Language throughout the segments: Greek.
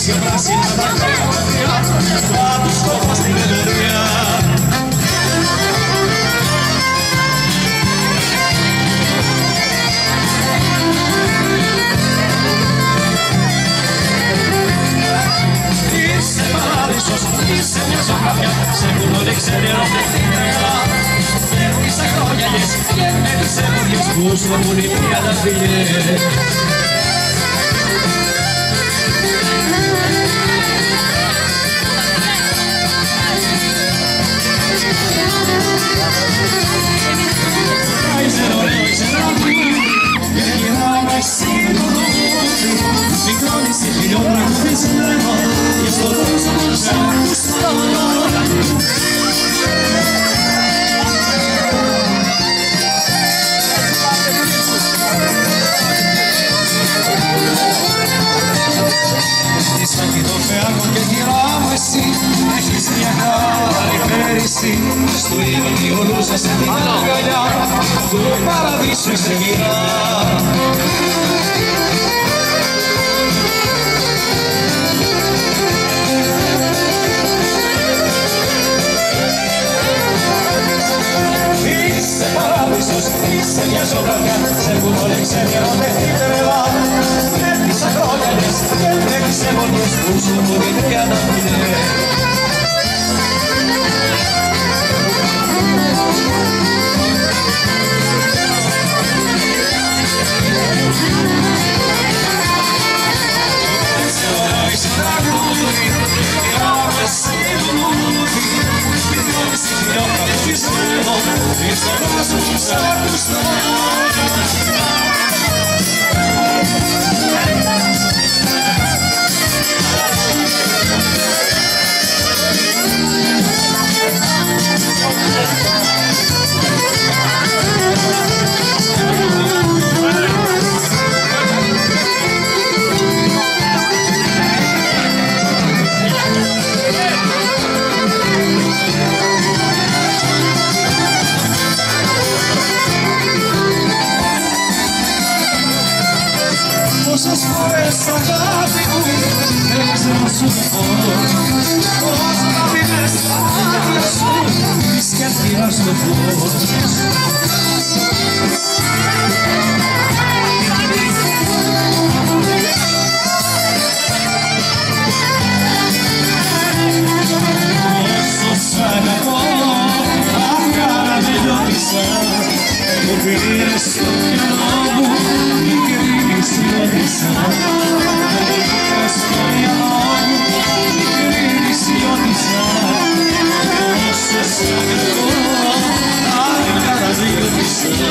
ίσια πράσινα τα χέρια, κάτω σκόπα στην ελευθερία. Είσαι παράδεισος, είσαι μια ζωγραφιά, σε κουλώνει ξενερωτευτικά. Φεύγεις ακρόγιαλιες και με τις εμπόδιες που στο μουνί καταφύγες. Είσαι ωραίο, είσαι τραγούδι και γυρνάμε εσύ το λούδι. Μικρώνεις η χιλιόμρα που φυσμένο και στο κόσμο σ' ακουστώ. Σαν κι το φέργο και γυρά μου εσύ έχεις μια καλή πέρυσι. Στο ήλιο ολούσα σε την αγκαλιά του παραδείσου ξεκινά. Είσαι παράδεισος, είσαι μια ζωγραφιά, σε κουλώνεξε μια οδευτή τρελά. Φεύγεις ακρόγιαλιες και φεύγεις αιμονιές που σου μπορεί πια να φύγε. Είσαι ωραίο, είσαι τραγούδι και γράφω εσύ λουλούδι. Μικρώνεις τη χιλιόμρα που φυσμένο και στο κόσμο σ' ακουστώ. Πόσες φορές αγάπη μου θέλεις να σου πω, πως να μείνες στα μάτια σου της καρδιάς το φως. Όσο σ' αγαπώ άγκαρα δεν λιώτησα, μου πήρες στο μυαλό μου μικρή νησιώτησα. Στο μυαλό μου μικρή νησιώτησα. Όσο σ' αγαπώ άγκαρα δεν λιώτησα.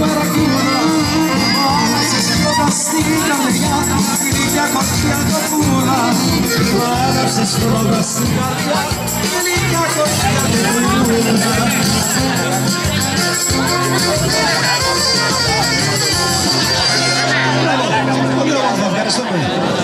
καρακούνα. Άναψες πρώτα στην καρδιά τη νύχια κοντιά το πουλά. Άναψες πρώτα στην καρδιά τη νύχια κοντιά το πουλά. Ευχαριστώ πολύ.